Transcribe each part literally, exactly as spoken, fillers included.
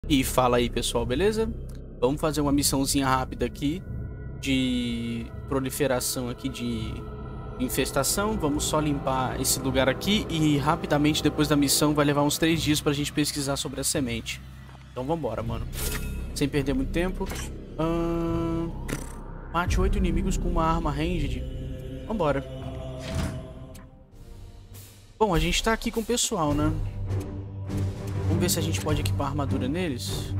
E fala aí, pessoal, beleza? Vamos fazer uma missãozinha rápida aqui de proliferação aqui de infestação. Vamos só limpar esse lugar aqui e rapidamente depois da missão vai levar uns três dias pra gente pesquisar sobre a semente. Então vambora, mano. Sem perder muito tempo. Hum... Mate oito inimigos com uma arma ranged. Vambora. Bom, a gente tá aqui com o pessoal, né? Vamos ver se a gente pode equipar armadura neles.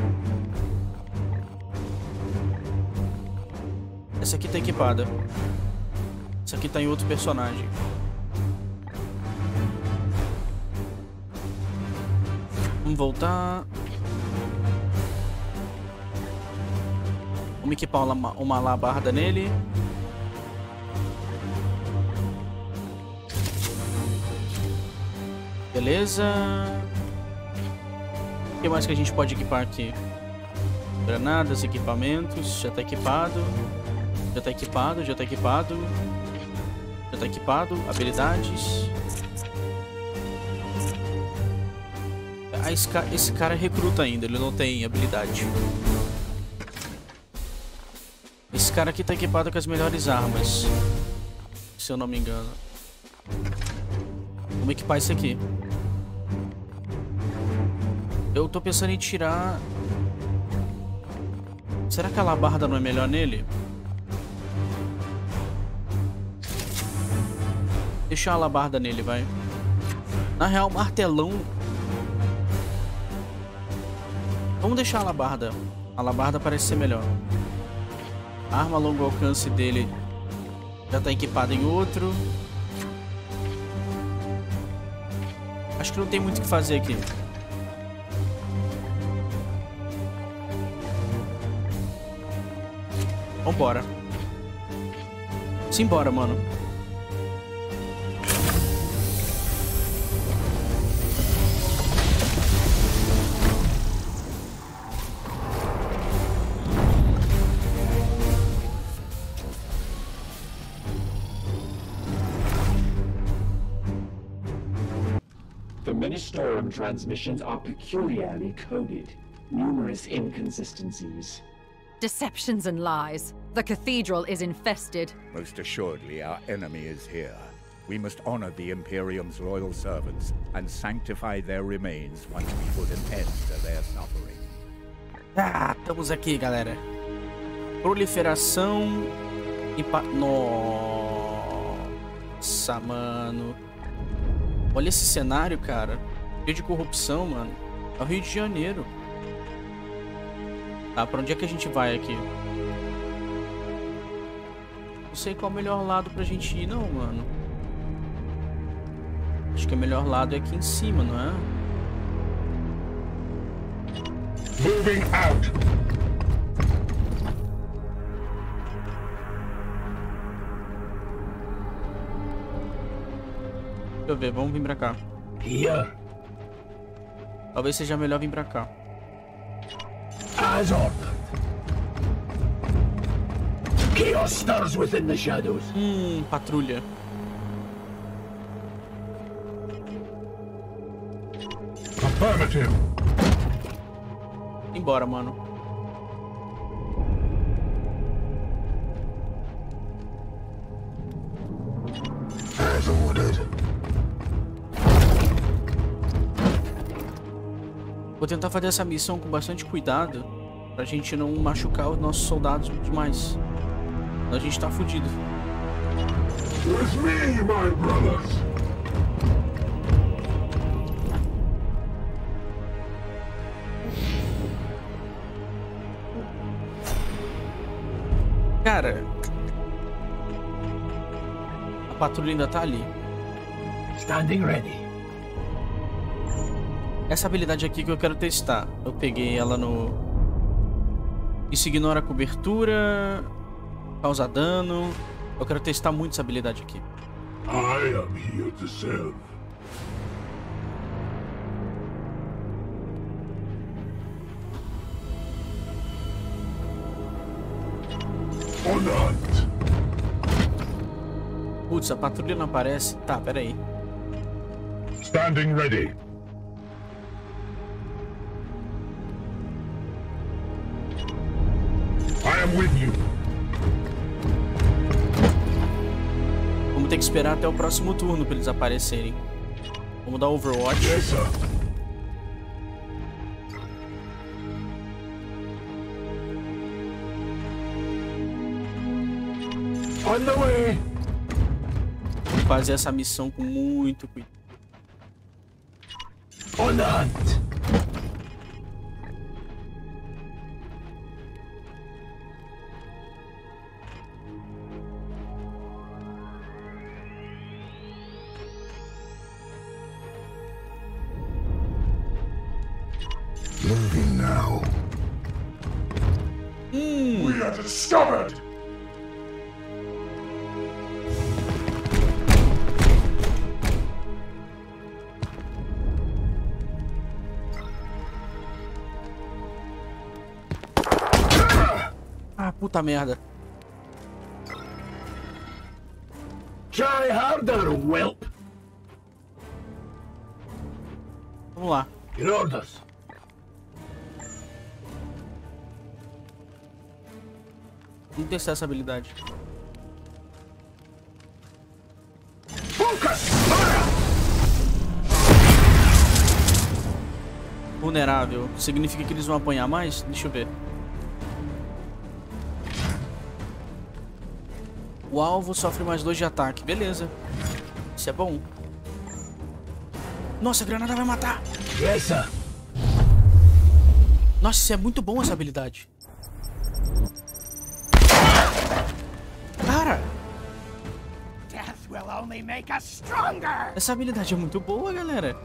Essa aqui tá equipada. Essa aqui tá em outro personagem. Vamos voltar. Vamos equipar uma, uma alabarda nele. Beleza. O que mais que a gente pode equipar aqui? Granadas, equipamentos. Já tá equipado. Já tá equipado, já tá equipado. Já tá equipado. Habilidades. Ah, esse, ca esse cara é recruta ainda, ele não tem habilidade. Esse cara aqui tá equipado com as melhores armas, se eu não me engano. Vamos equipar esse aqui. Eu tô pensando em tirar... Será que a alabarda não é melhor nele? Deixa a alabarda nele, vai. Na real, martelão... Vamos deixar a alabarda. A alabarda parece ser melhor. A arma a longo alcance dele já tá equipada em outro. Acho que não tem muito o que fazer aqui. Vambora. Simbora, mano. The Ministorum transmissions are peculiarly coded. Numerous inconsistencies. Deceptions and lies. The cathedral is infested. Most assuredly, our enemy is here. We must honor the Imperium's loyal servants and sanctify their remains once we put an end to their suffering. Ah, estamos aqui, galera. Proliferação e pa... Nossa, mano. Olha esse cenário, cara. Cheio de corrupção, mano. É o Rio de Janeiro. Tá, pra onde é que a gente vai aqui? Não sei qual é o melhor lado pra gente ir, não, mano. Acho que o melhor lado é aqui em cima, não é? Moving out. Deixa eu ver, vamos vir pra cá. Here. Talvez seja melhor vir pra cá. As ordered. Chaos stirs within the shadows. Hum, patrulha. Affirmative. Embora, mano. As ordered. Vou tentar fazer essa missão com bastante cuidado pra gente não machucar os nossos soldados demais. Senão a gente tá fudido. With me, my brothers. Cara, a patrulha ainda tá ali. Standing ready. Essa habilidade aqui que eu quero testar. Eu peguei ela no... Isso ignora a cobertura, causa dano. Eu quero testar muito essa habilidade aqui. I am here to serve. On the hunt. Putz, a patrulha não aparece. Tá, pera aí. Standing ready. am with you. Vamos ter que esperar até o próximo turno para eles aparecerem. Vamos dar Overwatch. Yes, sir. On the way. Vamos fazer essa missão com muito cuidado. On the hunt. Moving now. Hum. We are discovered. Ah, puta merda. Try harder, whelp. Vamos lá. Your orders. Vamos testar essa habilidade. Focus! Fire! Vulnerável. Significa que eles vão apanhar mais? Deixa eu ver. O alvo sofre mais dois de ataque. Beleza. Isso é bom. Nossa, a granada vai matar. Yes, sir. Nossa, isso é muito bom, essa habilidade. Cara, Death will only make us stronger. essa habilidade é muito boa, galera.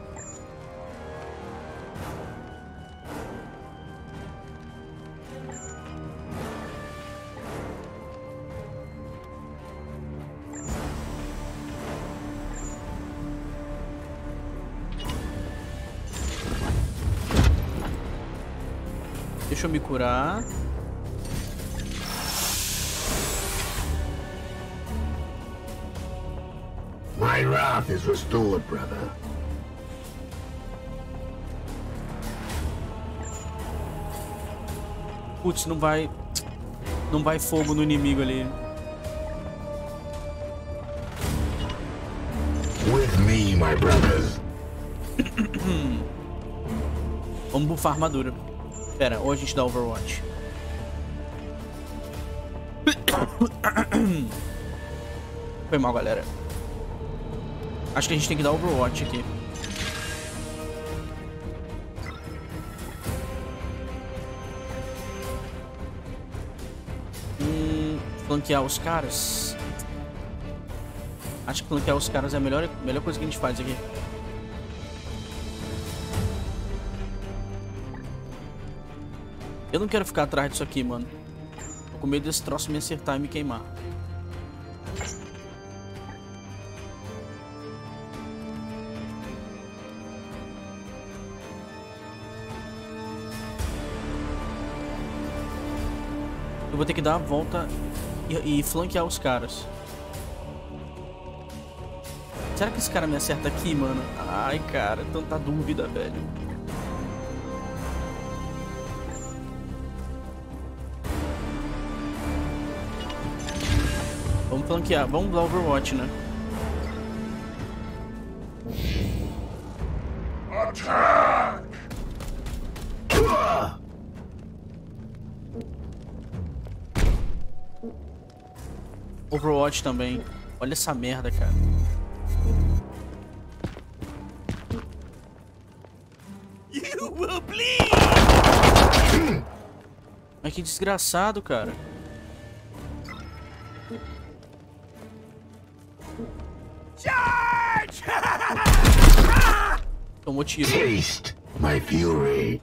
Deixa eu me curar. My wrath is restored, brother. Putz, não vai... Não vai fogo no inimigo ali. With me, my brothers. Vamos buffar a armadura. Pera, ou a gente dá Overwatch. Foi mal, galera. Acho que a gente tem que dar Overwatch aqui. Hum, flanquear os caras. Acho que flanquear os caras é a melhor, melhor coisa que a gente faz aqui. Eu não quero ficar atrás disso aqui, mano. Tô com medo desse troço me acertar e me queimar. Eu vou ter que dar a volta e, e flanquear os caras. Será que esse cara me acerta aqui, mano? Ai, cara, tanta dúvida, velho. Vamos flanquear, vamos dar Overwatch, né? Attack! Overwatch também. Olha essa merda, cara. You will bleed. Mas que desgraçado, cara. Charge! Tomou tiro. Taste my fury.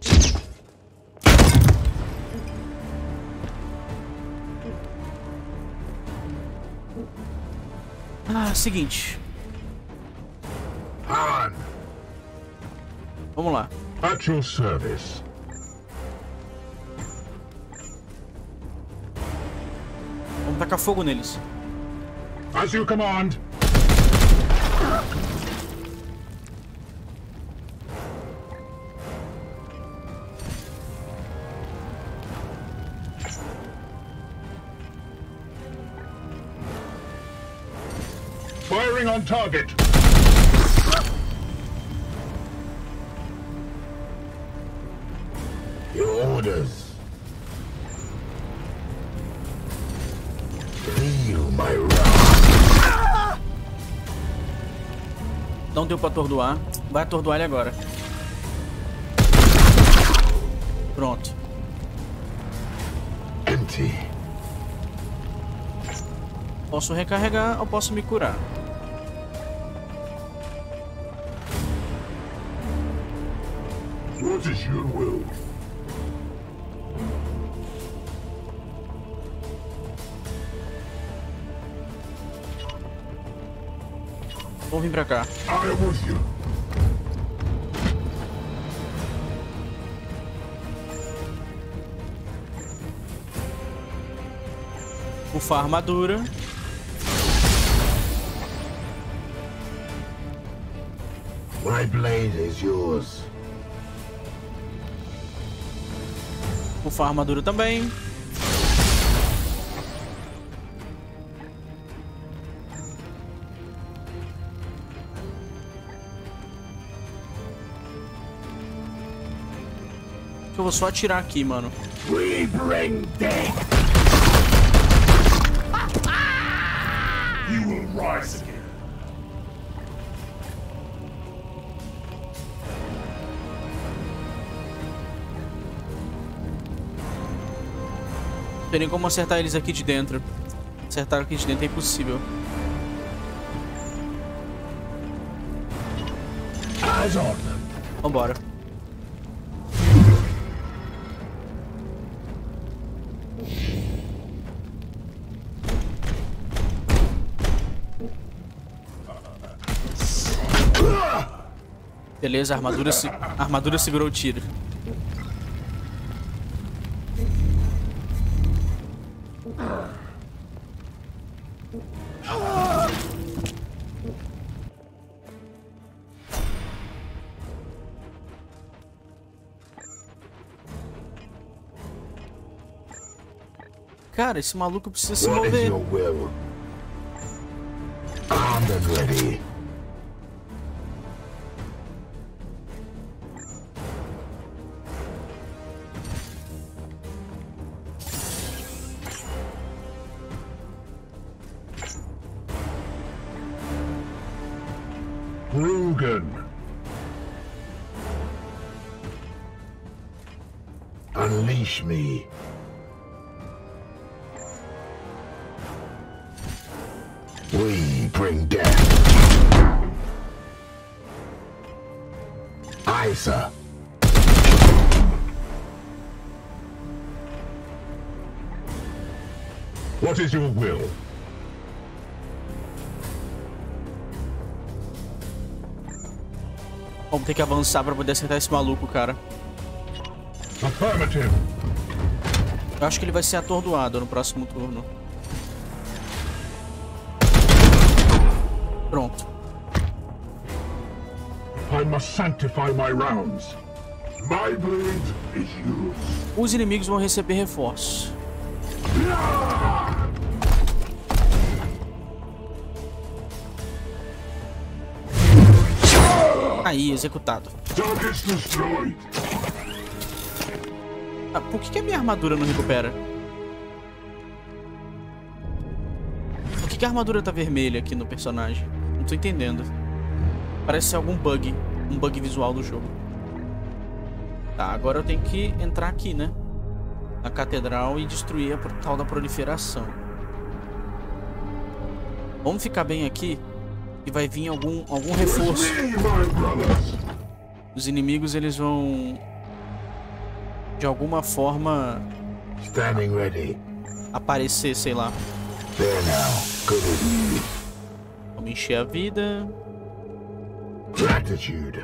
Ah, seguinte. On. Vamos lá. At your service. Vamos tacar fogo neles. As you command. Firing on target. Your orders. Feel my wrath. Não deu pra atordoar. Vai atordoar ele agora. Pronto. Empty. Posso recarregar ou posso me curar? What is your will? Vamos vir pra cá. I am with you. Bufar a armadura. My blade is yours. Bufar a armadura também. Eu vou só atirar aqui, mano. We bring death. You will rise again. Não tem nem como acertar eles aqui de dentro. Acertar aqui de dentro é impossível. Eyes on them. Vambora. Beleza, a armadura, se... a armadura segurou o tiro. Cara, esse maluco precisa se What is mover. your will? Armed and ready. Rugen. Unleash me. We bring death. Isa. What is your will? Vamos ter que avançar pra poder acertar esse maluco, cara. Affirmative. Eu acho que ele vai ser atordoado no próximo turno. Pronto. I must sanctify my rounds. My blade is yours. Os inimigos vão receber reforços. Aí, executado. Targets destroyed. Ah, por que, que a minha armadura não recupera? Por que, que a armadura tá vermelha aqui no personagem? Não tô entendendo. Parece ser algum bug. Um bug visual do jogo. Tá, agora eu tenho que entrar aqui, né? Na catedral e destruir a portal da proliferação. Vamos ficar bem aqui. E vai vir algum, algum reforço. Os inimigos, eles vão... de alguma forma... Standing ready. aparecer, sei lá. There now. Good evening. Vamos encher a vida. Gratitude.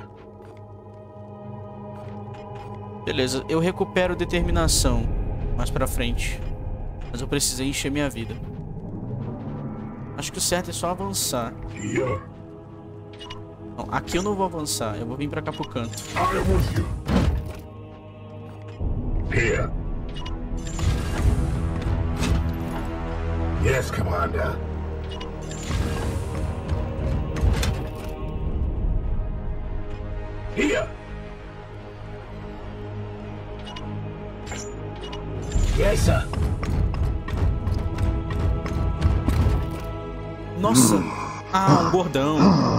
Beleza, eu recupero determinação mais pra frente. Mas eu precisei encher minha vida. Acho que o certo é só avançar. Here. Não, aqui eu não vou avançar, eu vou vir pra cá pro canto. I am with you. Here. Yes, Commander. Here. Yes, sir. Nossa! Ah, um gordão.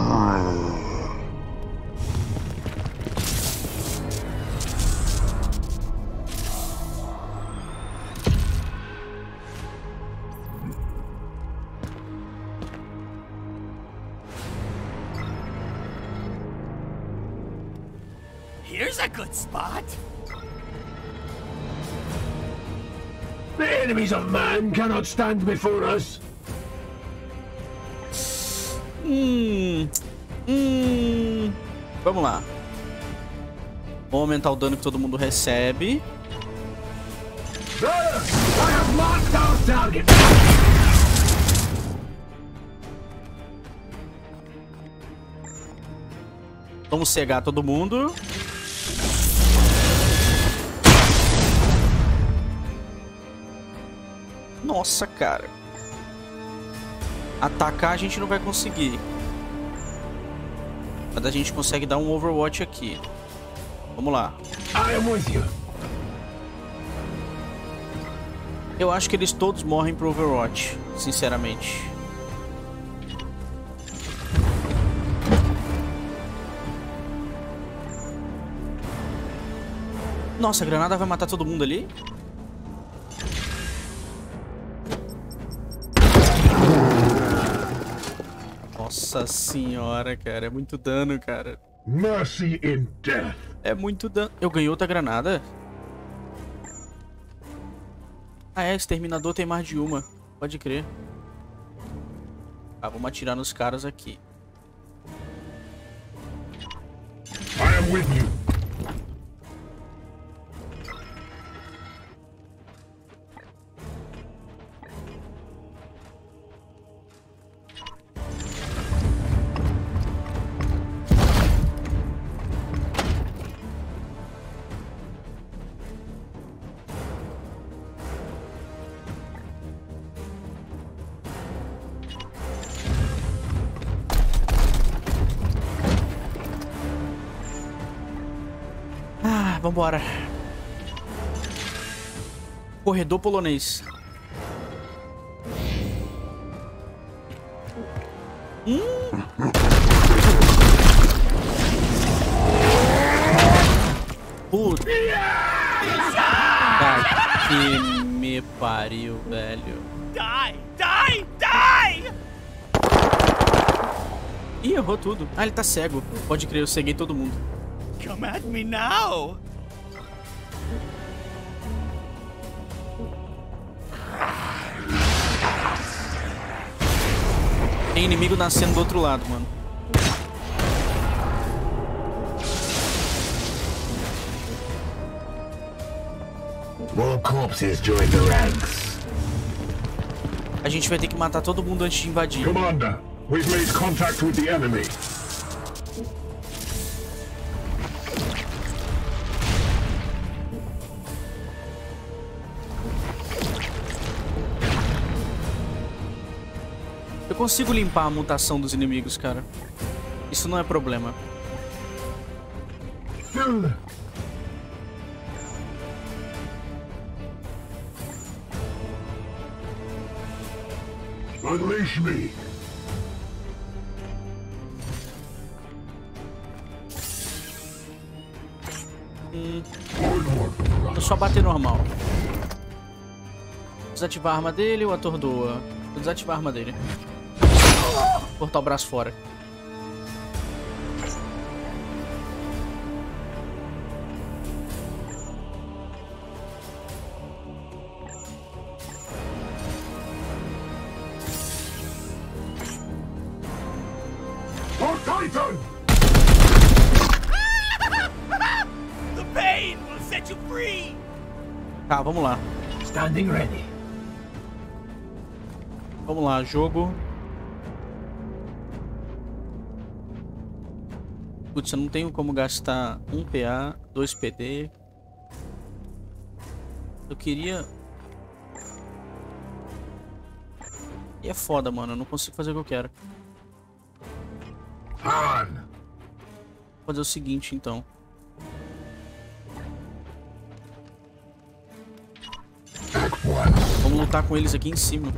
Here's a good spot. The enemies of man cannot stand before us. Hum. Hum. Vamos lá. Vamos aumentar o dano que todo mundo recebe. There! I have marked our target. Vamos cegar todo mundo. Nossa, cara. Atacar a gente não vai conseguir. Mas a gente consegue dar um Overwatch aqui. Vamos lá. I am with you. Eu acho que eles todos morrem pro Overwatch, sinceramente. Nossa, a granada vai matar todo mundo ali? Nossa senhora, cara. É muito dano, cara. Mercy in death. É muito dano. Eu ganhei outra granada? Ah, é. Exterminador tem mais de uma. Pode crer. Ah, vamos atirar nos caras aqui. I am with you. Vambora. Corredor polonês. Hum. Puta que me pariu, velho. Die! Die! Die! Ih, errou tudo. Ah, ele tá cego. Pode crer, eu ceguei todo mundo. Come at me now! Tem inimigo nascendo do outro lado, mano. More corpses join the ranks. A gente vai ter que matar todo mundo antes de invadir. Commander, we've made contact with the enemy. Eu consigo limpar a mutação dos inimigos, cara. Isso não é problema. Unleash me. Hum. Vou só bater normal. Desativar a arma dele ou atordoa? Vou desativar a arma dele. Cortar o braço fora. For Titan! The pain will set you free! Tá, vamos lá. Standing ready. Vamos lá, jogo. Putz, eu não tenho como gastar um P A, dois P D. Eu queria... E é foda, mano. Eu não consigo fazer o que eu quero. Han! Vou fazer o seguinte, então. Vamos lutar com eles aqui em cima.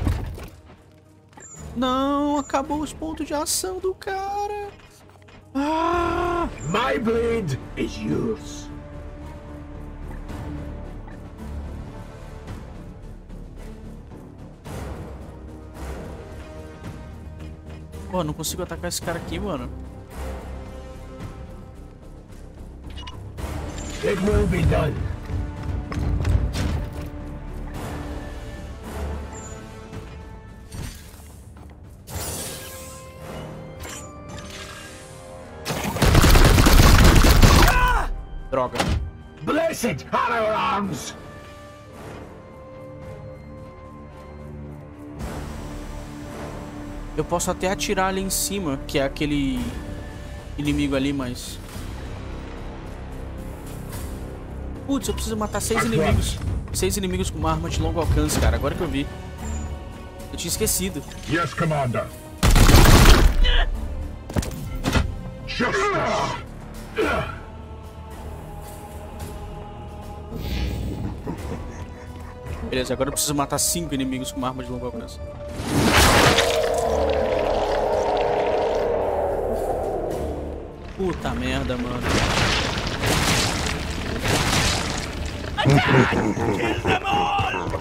Não, acabou os pontos de ação do cara. Ah! My blade is yours. Pô, não consigo atacar esse cara aqui, mano. It will be done. Droga. Blessed are our arms. Eu posso até atirar ali em cima, que é aquele inimigo ali, mas... Putz, eu preciso matar seis inimigos. Seis inimigos com uma arma de longo alcance, cara. Agora que eu vi. Eu tinha esquecido. Yes, Commander. Just Beleza, agora eu preciso matar cinco inimigos com uma arma de longo alcance. Puta merda, mano. Kill them all!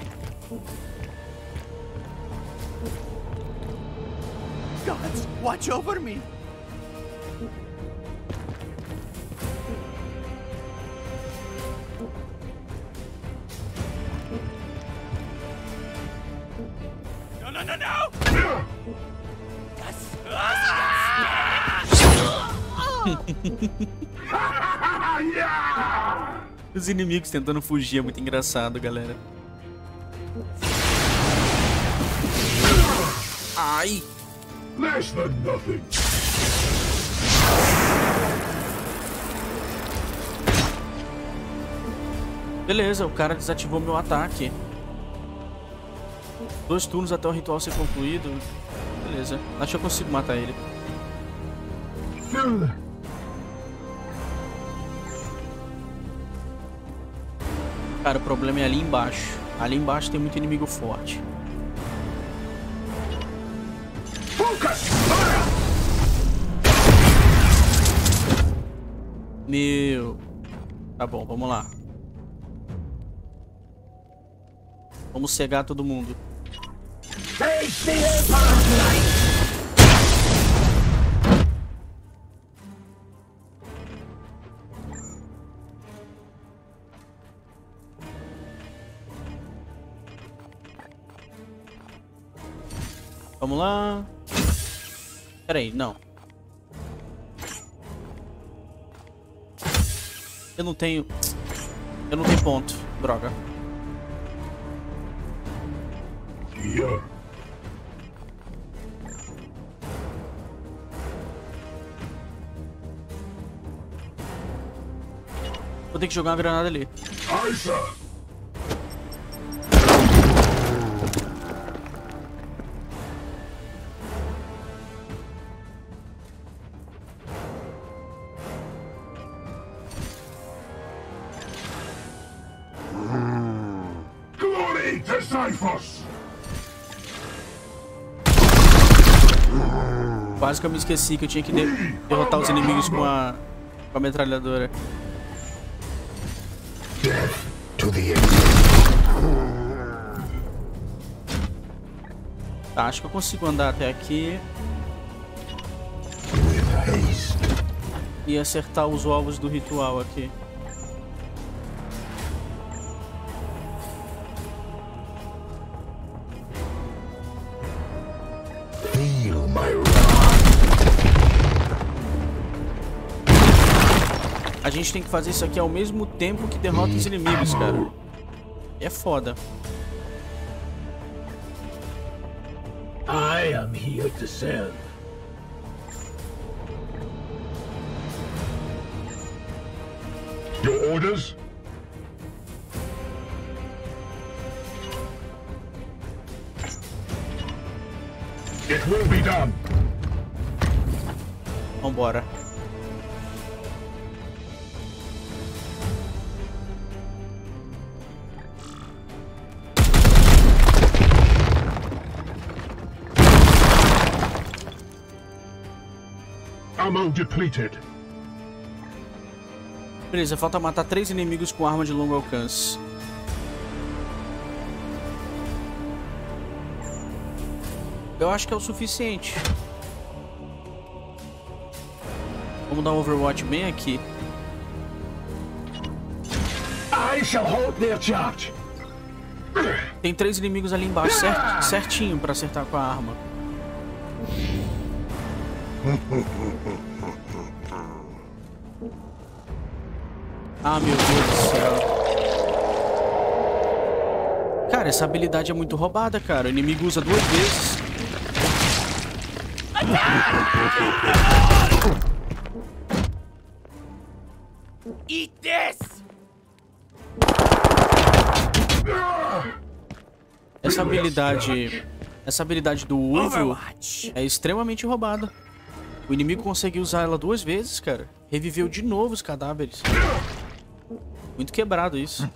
Gods, watch over me. No, no, no, no! Yes. Os inimigos tentando fugir é muito engraçado, galera. Ai! less than nothing. Beleza, o cara desativou meu ataque. Dois turnos até o ritual ser concluído. Beleza, acho que eu consigo matar ele. Cara, o problema é ali embaixo. Ali embaixo tem muito inimigo forte. Meu... Tá bom, vamos lá. Vamos cegar todo mundo. Vamos lá. Pera aí, não. Eu não tenho... Eu não tenho ponto. Droga. Yeah. Vou ter que jogar uma granada ali. Aye, sir. Glory to Cyphos! Quase que eu me esqueci que eu tinha que de derrotar os inimigos com a, com a metralhadora. Death to the end. Tá, acho que eu consigo andar até aqui With haste. e acertar os alvos do ritual aqui. Feel my wrath. A gente tem que fazer isso aqui ao mesmo tempo que derrota os inimigos, cara. É foda. I am here to serve. Your orders? It will be done. Vambora. Ammo depleted. Beleza, falta matar três inimigos com arma de longo alcance. Eu acho que é o suficiente. Vamos dar um Overwatch bem aqui. I shall hold their charge. Tem três inimigos ali embaixo, cert, certinho pra acertar com a arma. Ah, meu Deus do céu. Cara, essa habilidade é muito roubada, cara. O inimigo usa duas vezes. Eat this! Essa habilidade... Essa habilidade do Uivo é extremamente roubada. O inimigo conseguiu usar ela duas vezes, cara. Reviveu de novo os cadáveres. Muito quebrado isso.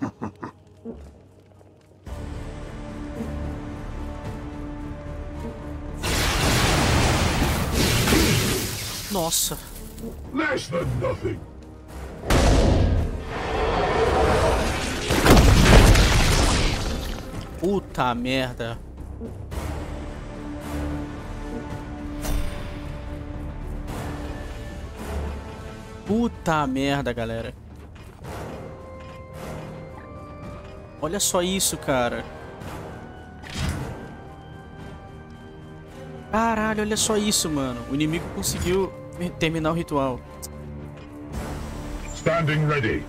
Nossa. Less than nothing. Puta merda. Puta merda, galera. Olha só isso, cara. Caralho, olha só isso, mano. O inimigo conseguiu terminar o ritual. Standing ready.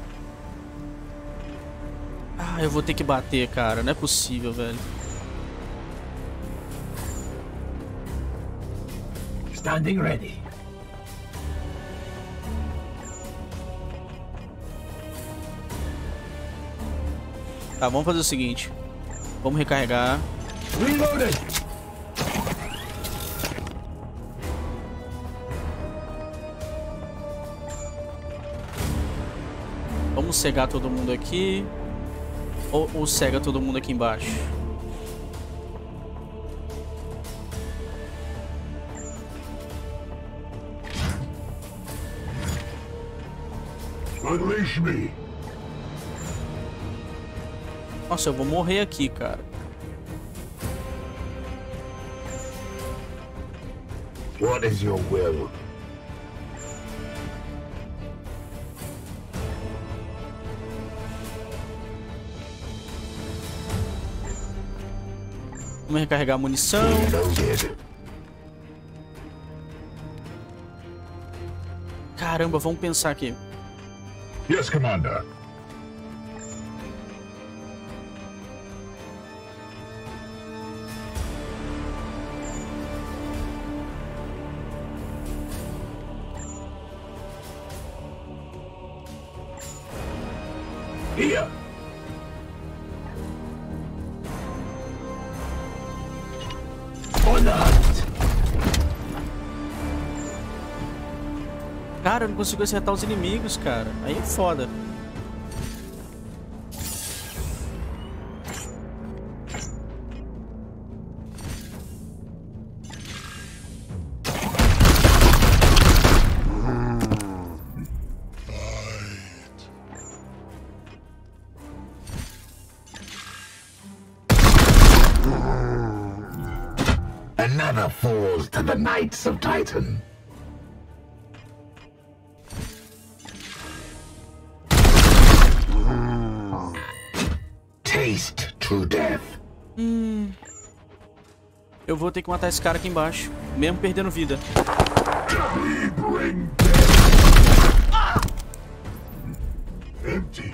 Ah, eu vou ter que bater, cara. Não é possível, velho. Standing ready. Tá, vamos fazer o seguinte. Vamos recarregar. Reloaded. Vamos cegar todo mundo aqui. Ou, ou cega todo mundo aqui embaixo. Unleash me. Nossa, eu vou morrer aqui, cara. What is your will? Vamos recarregar a munição. Caramba, vamos pensar aqui. Yes, Commander. Here. Cara, eu não consigo acertar os inimigos, cara. Aí é foda. Another falls to the Knights of Titan. Taste true death. Hum. Eu vou ter que matar esse cara aqui embaixo, mesmo perdendo vida. We bring death. Ah! Empty.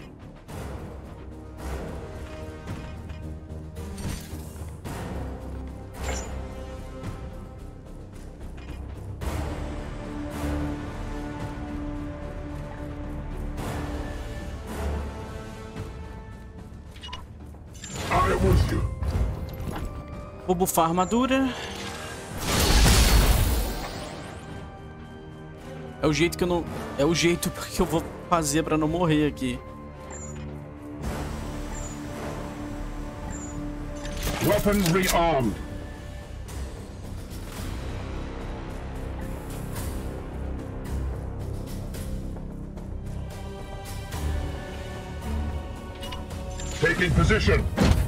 Vou bufar a armadura. É o jeito que eu não... É o jeito que eu vou fazer pra não morrer aqui. Weapons rearmed. Taking position.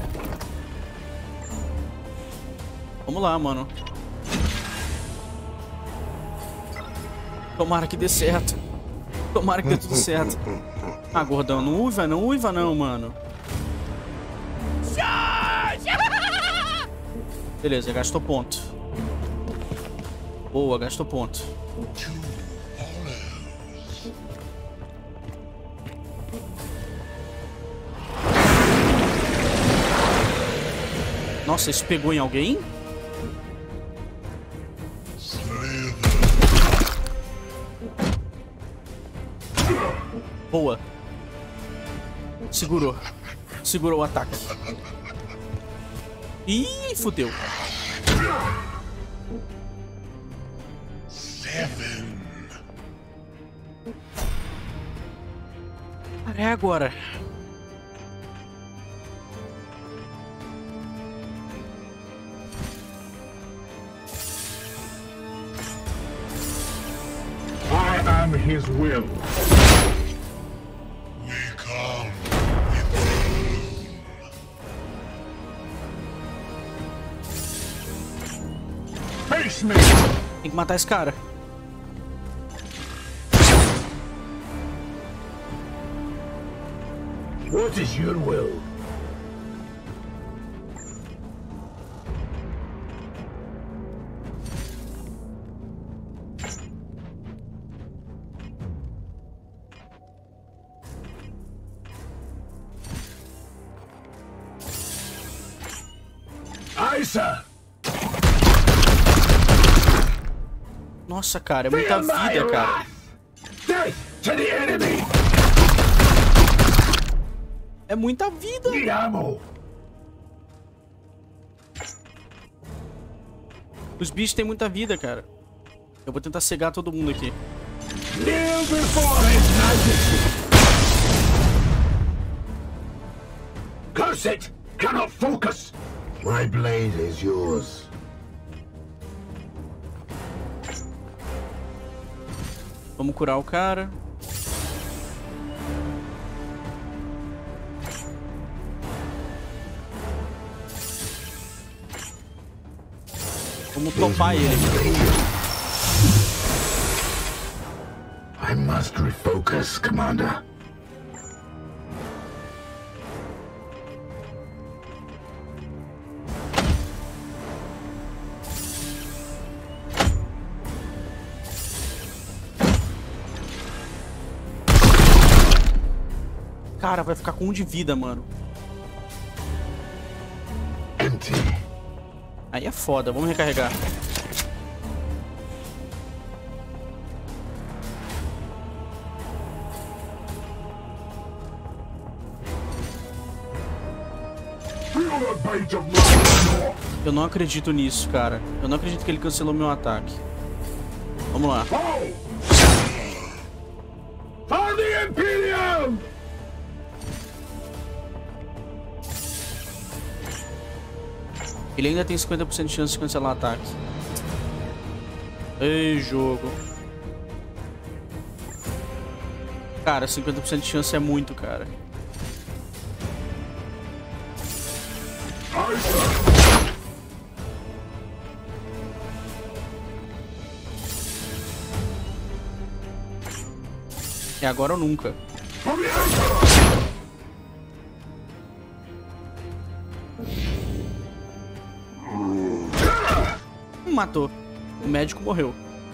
Vamos lá, mano. Tomara que dê certo. Tomara que dê tudo certo. Ah, gordão, não uiva não, uiva não, mano. Beleza, gastou ponto. Boa, gastou ponto. Nossa, isso pegou em alguém? Boa. Segurou. Segurou o ataque. Ih, fudeu. Seven. É agora. I am his will. Face me. Tem que matar esse cara. What is your will? Isa! Nossa, cara, é muita vida, cara. Death to the enemy! É muita vida. Need ammo! Os bichos têm muita vida, cara. Eu vou tentar cegar todo mundo aqui. Kneel before his majesty! Curse it! Cannot focus! My blade is yours. Vamos curar o cara. Vamos topar ele. I must refocus, Commander. Cara, vai ficar com um de vida, mano. Empty. Aí é foda, vamos recarregar. Eu não acredito nisso, cara. Eu não acredito que ele cancelou meu ataque. Vamos lá. For the Imperium! Ele ainda tem cinquenta por cento de chance de cancelar o ataque. Ei, jogo. Cara, cinquenta por cento de chance é muito, cara. É agora ou nunca. Matou. O médico morreu.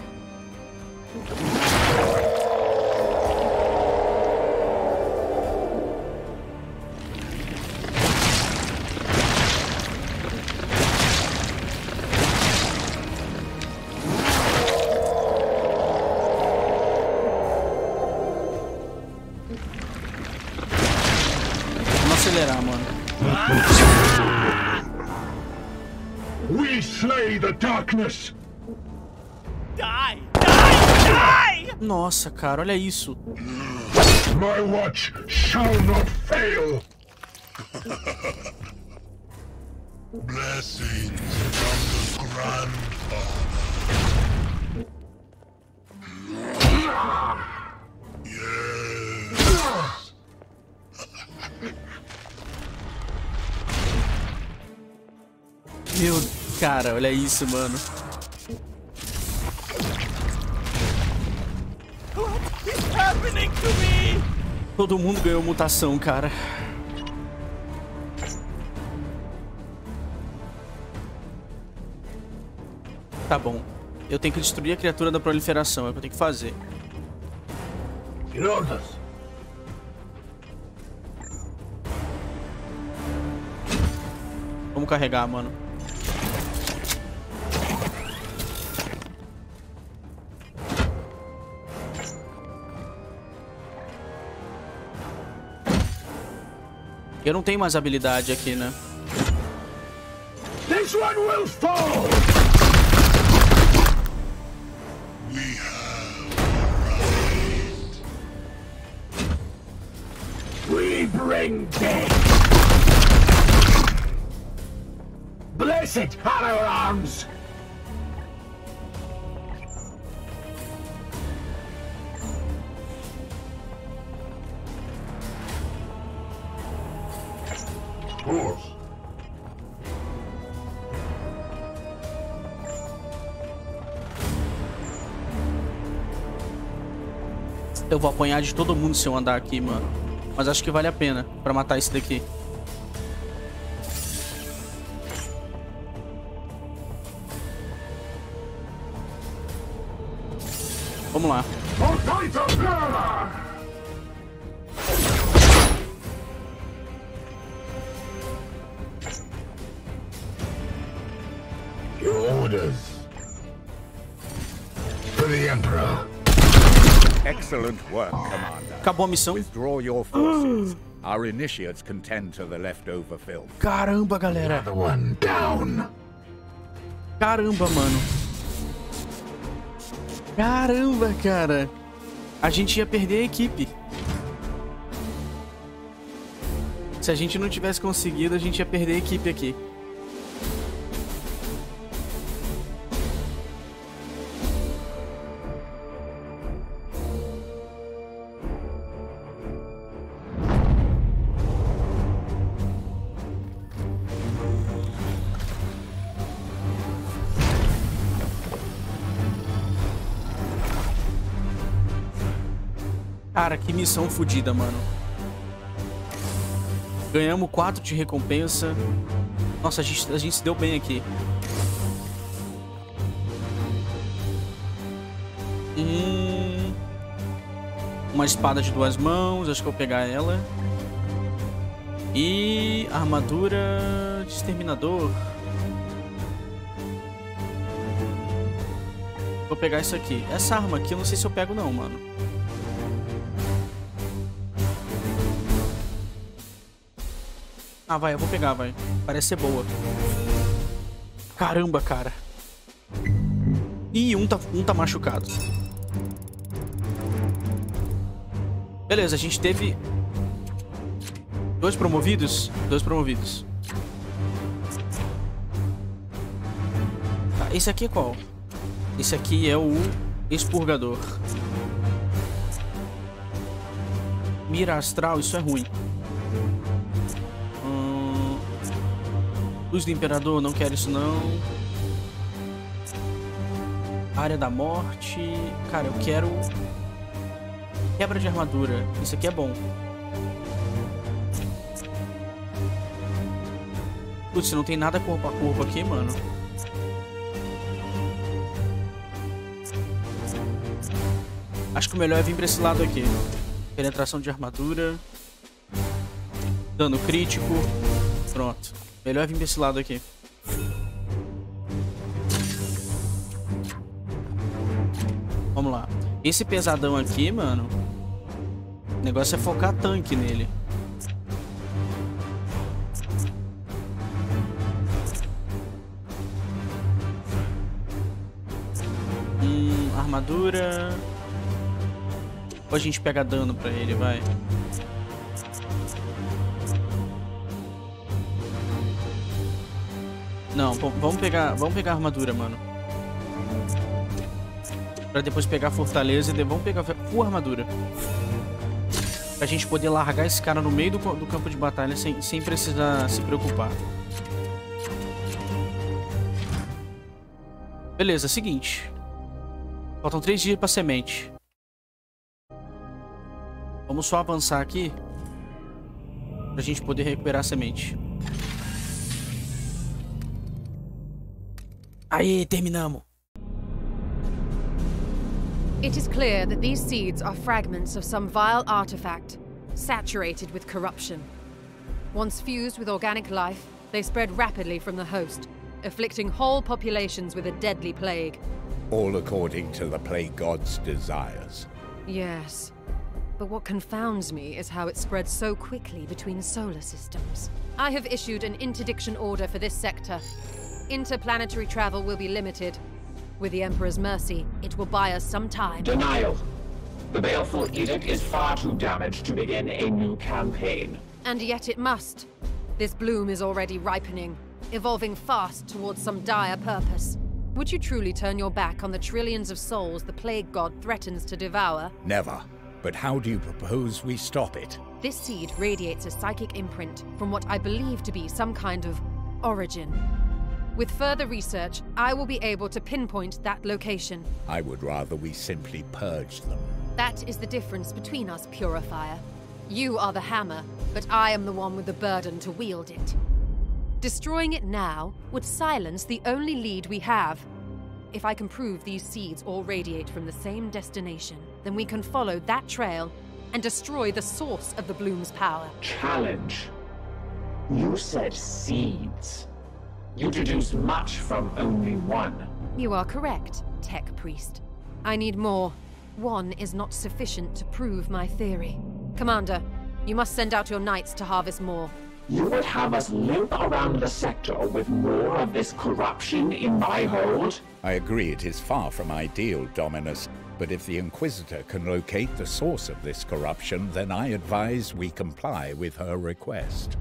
Vamos acelerar, mano. We slay the darkness. Die! Die! Die! Nossa, cara, olha isso. My watch shall not fail. Blessings from the grandfather. Yes. Meu... Cara, olha isso, mano. What is happening to me? Todo mundo ganhou mutação, cara. Tá bom. Eu tenho que destruir a criatura da proliferação. É o que eu tenho que fazer. Herodas. Vamos carregar, mano. Eu não tenho mais habilidade aqui, né? This one will fall! We have arrived. We bring death! Blessed are our arms! Horse. Eu vou apanhar de todo mundo se eu andar aqui, mano. Mas acho que vale a pena pra matar esse daqui. Vamos lá. Your orders. For the Emperor. Excellent work, Commander. Acabou a missão. Withdraw your forces. Our initiates can tend to the leftover film. Caramba, galera. The one down. Caramba, mano. Caramba, cara. A gente ia perder a equipe. Se a gente não tivesse conseguido, a gente ia perder a equipe aqui. Cara, que missão fodida, mano. Ganhamos quatro de recompensa. Nossa, a gente, a gente se deu bem aqui. Hum... Uma espada de duas mãos. Acho que eu vou pegar ela. E... armadura de exterminador. Vou pegar isso aqui. Essa arma aqui eu não sei se eu pego não, mano. Ah, vai, eu vou pegar, vai. Parece ser boa. Caramba, cara. Ih, um tá, um tá machucado. Beleza, a gente teve... Dois promovidos? Dois promovidos. Tá, esse aqui é qual? Esse aqui é o expurgador. Mira astral, isso é ruim. Luz do Imperador, não quero isso não. Área da Morte. Cara, eu quero... Quebra de armadura. Isso aqui é bom. Putz, não tem nada corpo a corpo aqui, mano. Acho que o melhor é vir pra esse lado aqui. Penetração de armadura. Dano crítico. Pronto. Melhor vir desse lado aqui. Vamos lá. Esse pesadão aqui, mano. O negócio é focar tanque nele. Hum, armadura. Ou a gente pega dano pra ele, vai. Não, vamos pegar, vamos pegar a armadura, mano. Pra depois pegar a fortaleza e de... vamos pegar a armadura. Pra gente poder largar esse cara no meio do, do campo de batalha sem, sem precisar se preocupar. Beleza, seguinte. Faltam três dias pra semente. Vamos só avançar aqui. Pra gente poder recuperar a semente. Aí, terminamos. It is clear that these seeds are fragments of some vile artifact, saturated with corruption. Once fused with organic life, they spread rapidly from the host, afflicting whole populations with a deadly plague. All according to the plague god's desires. Yes. But what confounds me is how it spread so quickly between solar systems. I have issued an interdiction order for this sector. Interplanetary travel will be limited. With the Emperor's mercy, it will buy us some time. Denial. The baleful edict is far too damaged to begin a new campaign. And yet it must. This bloom is already ripening, evolving fast towards some dire purpose. Would you truly turn your back on the trillions of souls the Plague God threatens to devour? Never. But how do you propose we stop it? This seed radiates a psychic imprint from what I believe to be some kind of origin. With further research, I will be able to pinpoint that location. I would rather we simply purge them. That is the difference between us, Purifier. You are the hammer, but I am the one with the burden to wield it. Destroying it now would silence the only lead we have. If I can prove these seeds all radiate from the same destination, then we can follow that trail and destroy the source of the bloom's power. Challenge. You said seeds. You deduce much from only one. You are correct, Tech Priest. I need more. One is not sufficient to prove my theory. Commander, you must send out your knights to harvest more. You would have us limp around the sector with more of this corruption in my hold? I agree it is far from ideal, Dominus, but if the Inquisitor can locate the source of this corruption, then I advise we comply with her request.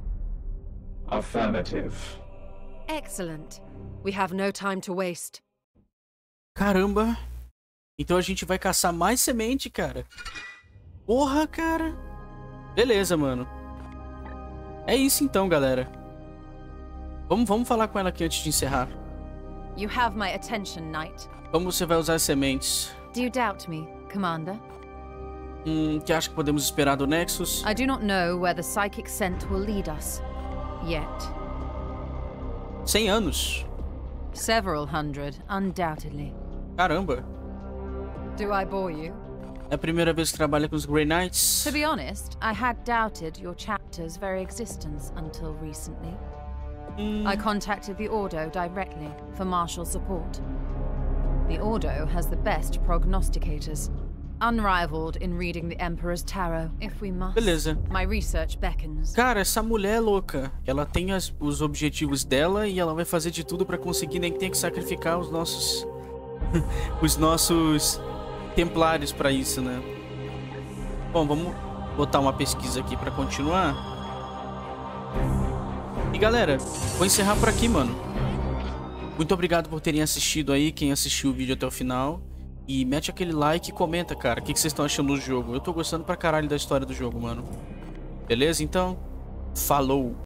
Affirmative. Excellent. We have no time to waste. Caramba. Então a gente vai caçar mais semente, cara. Porra, cara. Beleza, mano. É isso então, galera. Vamos, vamos falar com ela aqui antes de encerrar. You have my attention, Knight. Como você vai usar as sementes? Do you doubt me, Commander? Hum, que acha que podemos esperar do Nexus? I do not know where the psychic scent will lead us. Yet. Cem anos. Several hundred, undoubtedly. Caramba. Do I bore you? É a primeira vez que trabalha com os Grey Knights? To be honest, I had doubted your chapter's very existence until recently. Mm. I contacted the Ordo directly for martial support. The Ordo has the best prognosticators, unrivaled in reading the Emperor's tarot, if we must. Beleza. My research beckons. Cara, essa mulher é louca. Ela tem as, os objetivos dela e ela vai fazer de tudo pra conseguir, nem que tenha que sacrificar os nossos... os nossos templários pra isso, né? Bom, vamos botar uma pesquisa aqui pra continuar. E galera, vou encerrar por aqui, mano. Muito obrigado por terem assistido aí, quem assistiu o vídeo até o final. E mete aquele like e comenta, cara, o que, que vocês estão achando do jogo. Eu tô gostando pra caralho da história do jogo, mano. Beleza? Então, falou!